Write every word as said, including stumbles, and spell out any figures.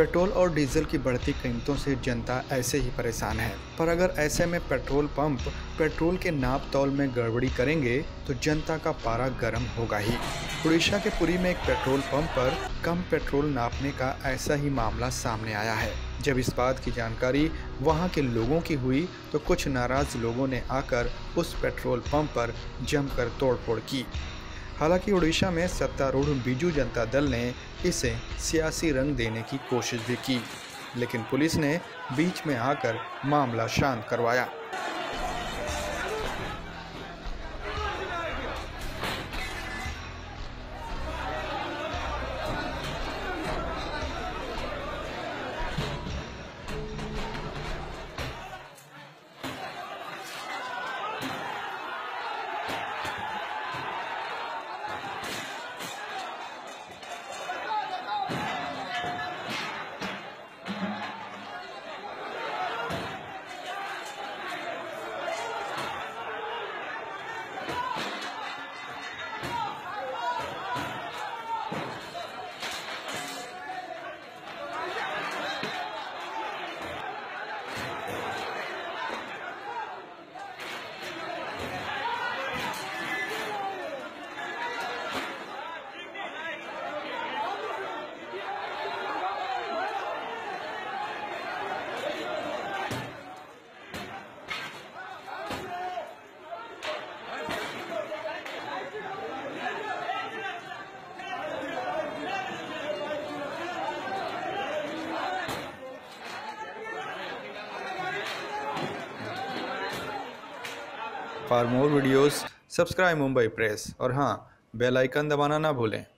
Petrol और diesel की बढ़ती कीमतों से जनता ऐसे ही परेशान है, पर अगर ऐसे में पेट्रोल पंप पेट्रोल के नाप तौल में गड़बड़ी करेंगे तो जनता का पारा गर्म होगा ही। उड़ीसा के पुरी में एक पेट्रोल पंप पर कम पेट्रोल नापने का ऐसा ही मामला सामने आया है। जब इस बात की जानकारी वहां के लोगों की हुई तो कुछ नाराज लोगों ने आकर उस पेट्रोल पंप पर जमकर तोड़फोड़ की। हालांकि उड़ीसा में सत्तारूढ़ बीजू जनता दल ने इसे सियासी रंग देने की कोशिश भी की, लेकिन पुलिस ने बीच में आकर मामला शांत करवाया। For more videos subscribe Mumbai press और हाँ, बेल आइकन दबाना ना भूलें।